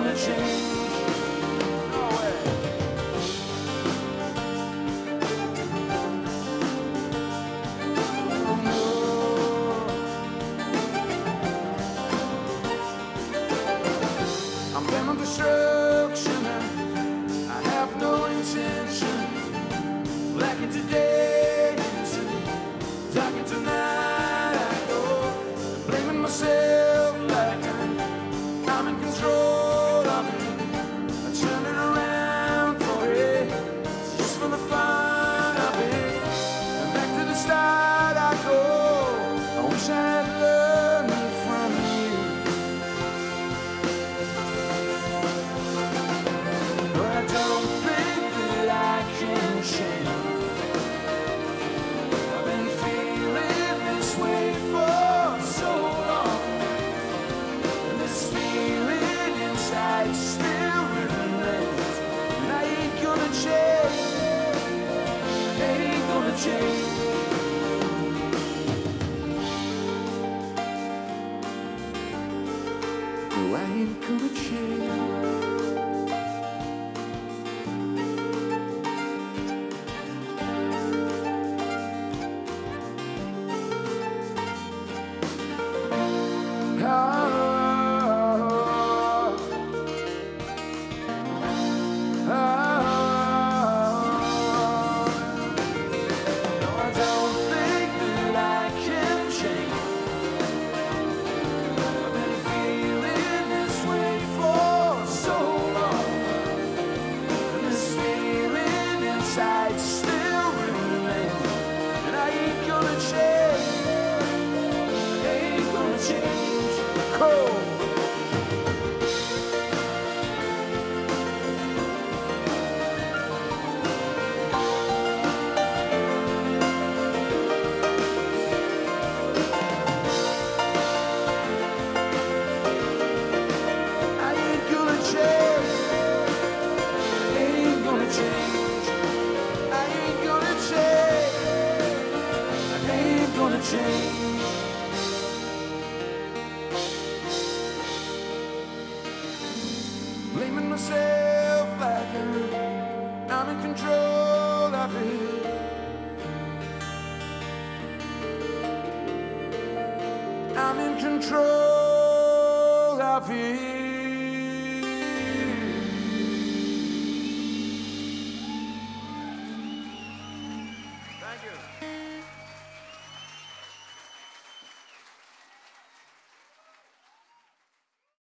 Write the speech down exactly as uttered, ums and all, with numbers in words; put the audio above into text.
gonna change. No way. I'm bent on destruction and I have no intention. Lacking today, talking tonight, I go and blaming myself like I'm, I'm in control of it. I turn it around for it, just for the fun of it. And back to the start I go. I wish I had learned from you, but I don't think that I can change. I've been feeling this way for so long, and this feeling inside still remains. And I ain't gonna change, I ain't gonna change. No, I ain't gonna change. Change. Blaming myself like I'm, I'm in control of it. I'm in control of it. Thank you.